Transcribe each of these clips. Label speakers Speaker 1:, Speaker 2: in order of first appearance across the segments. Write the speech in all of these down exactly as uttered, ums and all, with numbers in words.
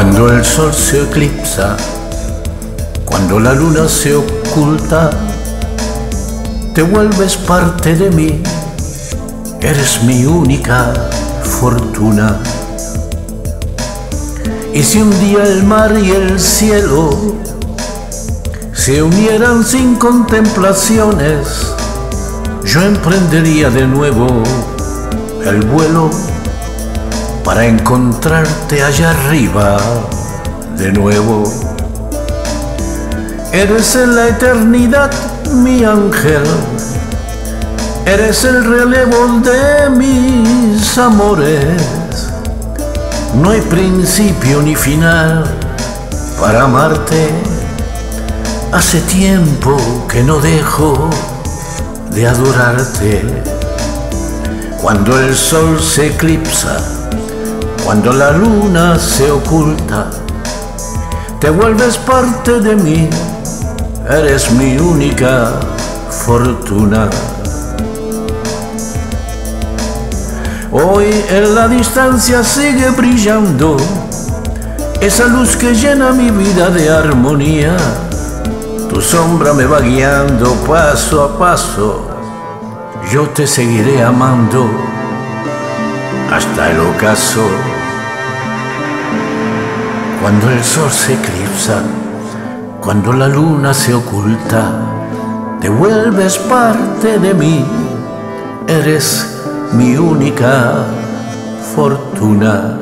Speaker 1: Cuando el sol se eclipsa, cuando la luna se oculta, te vuelves parte de mí, eres mi única fortuna. Y si un día el mar y el cielo se unieran sin contemplaciones, yo emprendería de nuevo el vuelo para encontrarte allá arriba de nuevo. Eres en la eternidad mi ángel, eres el relevo de mis amores. No hay principio ni final para amarte. Hace tiempo que no dejo de adorarte. Cuando el sol se eclipsa, cuando la luna se oculta, te vuelves parte de mí, eres mi única fortuna. Hoy en la distancia sigue brillando esa luz que llena mi vida de armonía. Tu sombra me va guiando paso a paso, yo te seguiré amando hasta el ocaso. Cuando el sol se eclipsa, cuando la luna se oculta, te vuelves parte de mí, eres mi única fortuna.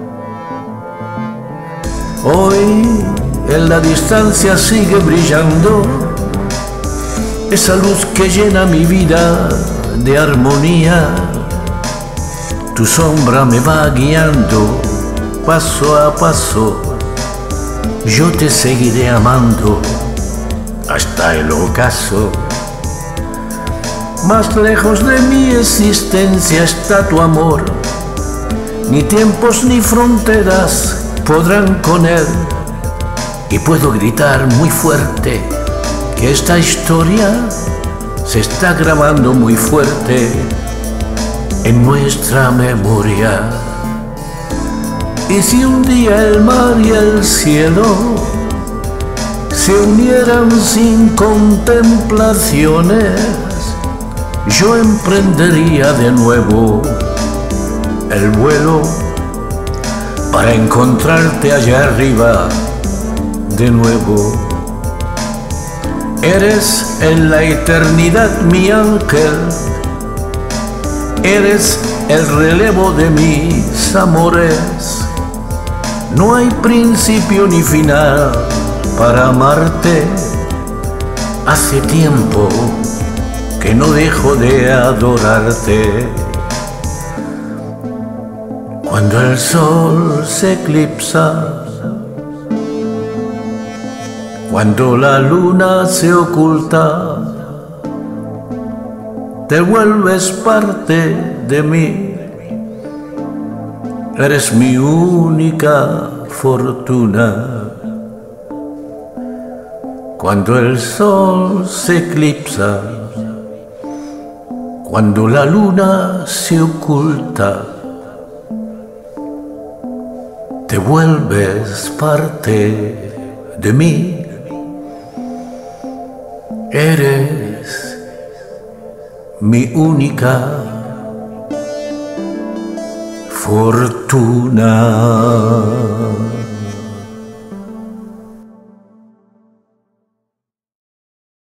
Speaker 1: Hoy en la distancia sigue brillando esa luz que llena mi vida de armonía. Tu sombra me va guiando paso a paso, yo te seguiré amando hasta el ocaso. Más lejos de mi existencia está tu amor, ni tiempos ni fronteras podrán con él. Y puedo gritar muy fuerte que esta historia se está grabando muy fuerte en nuestra memoria. Y si un día el mar y el cielo se unieran sin contemplaciones, yo emprendería de nuevo el vuelo para encontrarte allá arriba de nuevo. Eres en la eternidad mi ángel, eres el relevo de mis amores. No hay principio ni final para amarte. Hace tiempo que no dejo de adorarte. Cuando el sol se eclipsa, cuando la luna se oculta, te vuelves parte de mí, eres mi única fortuna. Cuando el sol se eclipsa, cuando la luna se oculta, te vuelves parte de mí, eres mi única fortuna.